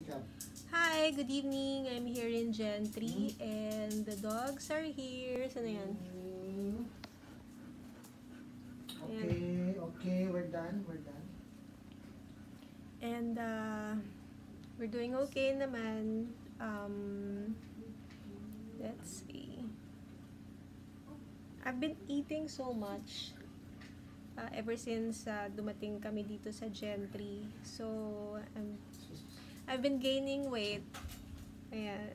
makeup. Hi, good evening. I'm here in Gentry and the dogs are here. Saan na yan? Okay, we're done. And we're doing okay naman. Let's see. I've been eating so much ever since dumating kami dito sa Gentry. So, I've been gaining weight. Ayan.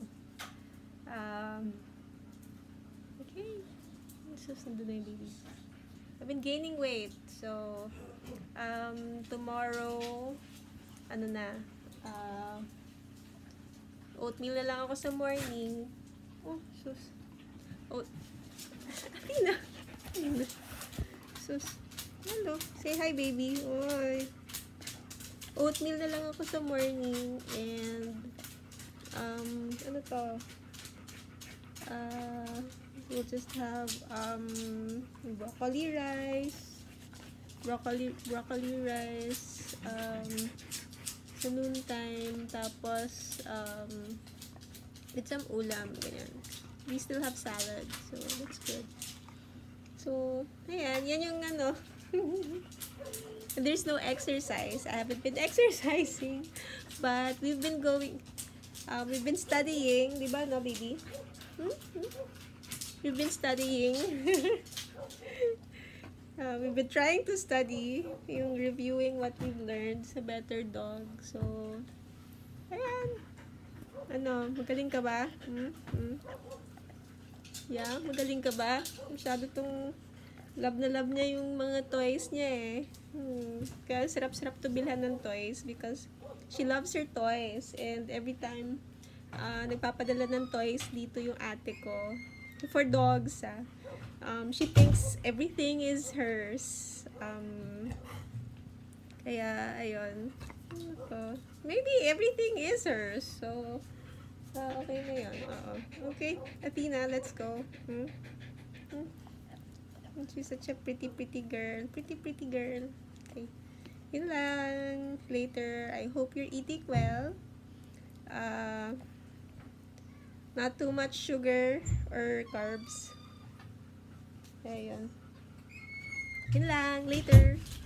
Okay. Susunod na yung baby. I've been gaining weight. So, tomorrow, oatmeal na lang ako sa morning. Oh, sus. Athena. Sus. Hello. Say hi, baby. Oy. Oatmeal na lang ako sa morning. And, we'll just have, broccoli rice, sa noon time, tapos, with some ulam, ganyan. We still have salad, so that's good. So, ayan, yan yung there's no exercise. I haven't been exercising, but we've been studying, di ba, no, baby? We've been studying. We've been trying to study, yung reviewing what we've learned sa Better Dog. So, ayan. Magaling ka ba? Yeah, magaling ka ba? Masyado tong love na love niya yung mga toys niya eh. Kaya sarap-sarap to bilhan ng toys because she loves her toys. And every time nagpapadala ng toys dito yung ate ko. For dogs, she thinks everything is hers. Kaya, ayun. Maybe everything is hers. So, okay na yun. Okay, Athena, let's go. She's such a pretty girl. Pretty girl. Okay. Yun lang. Later, I hope you're eating well. Not too much sugar or carbs. Ayun. Yun lang. Later.